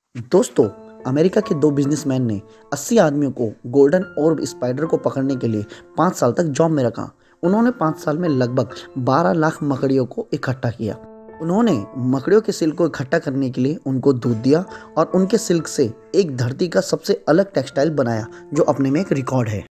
दोस्तों, अमेरिका के दो बिजनेसमैन ने 80 आदमियों को गोल्डन ऑर्ब स्पाइडर को पकड़ने के लिए 5 साल तक जॉब में रखा। उन्होंने 5 साल में लगभग 12 लाख मकड़ियों को इकट्ठा किया। उन्होंने मकड़ियों के सिल्क को इकट्ठा करने के लिए उनको दूध दिया और उनके सिल्क से एक धरती का सबसे अलग टेक्सटाइल बनाया, जो अपने में एक रिकॉर्ड है।